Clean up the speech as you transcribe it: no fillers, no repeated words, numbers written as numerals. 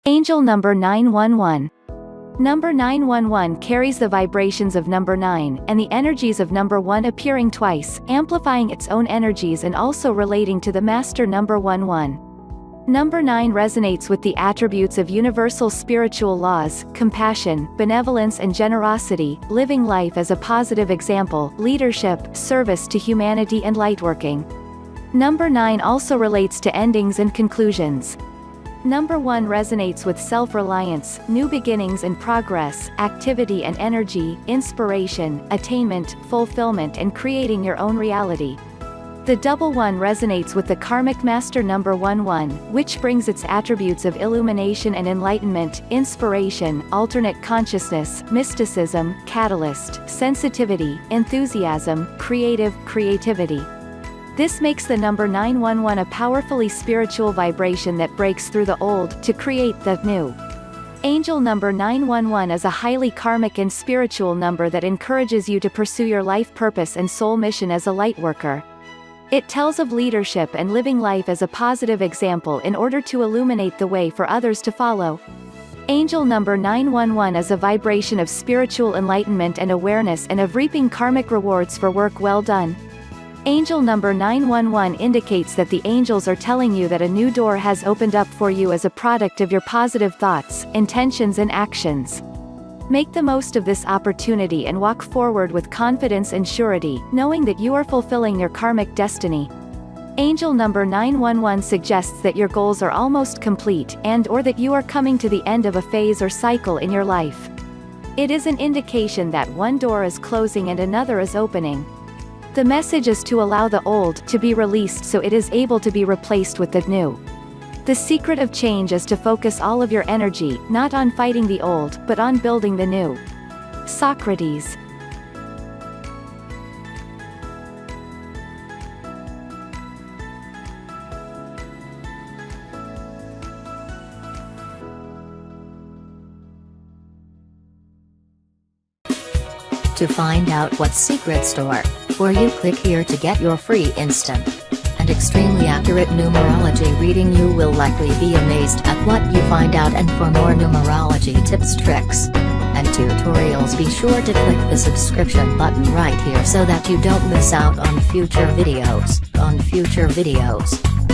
Angel number 911. Number 911 carries the vibrations of number 9, and the energies of number 1 appearing twice, amplifying its own energies and also relating to the master number 11. Number 9 resonates with the attributes of universal spiritual laws, compassion, benevolence and generosity, living life as a positive example, leadership, service to humanity and lightworking. Number 9 also relates to endings and conclusions. Number 1 resonates with self-reliance, new beginnings and progress, activity and energy, inspiration, attainment, fulfillment and creating your own reality. The double 1 resonates with the karmic master number 11, which brings its attributes of illumination and enlightenment, inspiration, alternate consciousness, mysticism, catalyst, sensitivity, enthusiasm, creativity. This makes the number 911 a powerfully spiritual vibration that breaks through the old to create the new. Angel number 911 is a highly karmic and spiritual number that encourages you to pursue your life purpose and soul mission as a lightworker. It tells of leadership and living life as a positive example in order to illuminate the way for others to follow. Angel number 911 is a vibration of spiritual enlightenment and awareness and of reaping karmic rewards for work well done. Angel number 911 indicates that the angels are telling you that a new door has opened up for you as a product of your positive thoughts, intentions and actions. Make the most of this opportunity and walk forward with confidence and surety, knowing that you are fulfilling your karmic destiny. Angel number 911 suggests that your goals are almost complete and/or that you are coming to the end of a phase or cycle in your life. It is an indication that one door is closing and another is opening. The message is to allow the old to be released so it is able to be replaced with the new. The secret of change is to focus all of your energy, not on fighting the old, but on building the new. Socrates. To find out what secret store, or you click here to get your free instant and extremely accurate numerology reading. You will likely be amazed at what you find out, and for more numerology tips, tricks, and tutorials, be sure to click the subscription button right here so that you don't miss out on future videos.